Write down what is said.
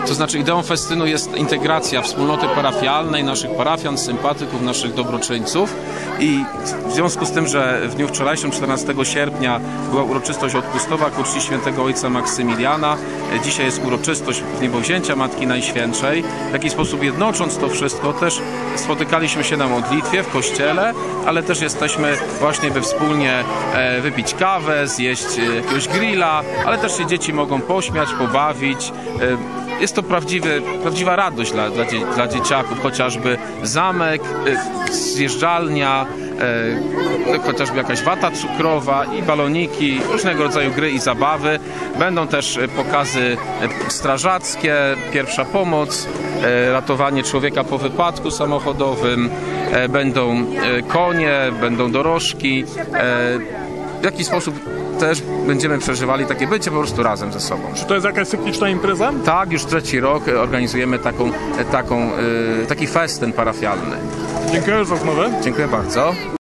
To znaczy ideą festynu jest integracja wspólnoty parafialnej, naszych parafian, sympatyków, naszych dobroczyńców i w związku z tym, że w dniu wczorajszym, 14 sierpnia była uroczystość odpustowa ku czci świętego ojca Maksymiliana, dzisiaj jest uroczystość Wniebowzięcia Matki Najświętszej. W jakiś sposób jednocząc to wszystko też spotykaliśmy się na modlitwie w kościele, ale też jesteśmy właśnie, by wspólnie wypić kawę, zjeść jakiegoś grilla, ale też się dzieci mogą pośmiać, pobawić. Jest to prawdziwa radość dla dzieciaków, chociażby zamek, zjeżdżalnia, chociażby jakaś wata cukrowa i baloniki, różnego rodzaju gry i zabawy. Będą też pokazy strażackie, pierwsza pomoc, ratowanie człowieka po wypadku samochodowym, będą konie, będą dorożki. W jaki sposób też będziemy przeżywali takie bycie po prostu razem ze sobą. Czy to jest jakaś cykliczna impreza? Tak, już 3. rok organizujemy taki festyn parafialny. Dziękuję za rozmowę. Dziękuję bardzo.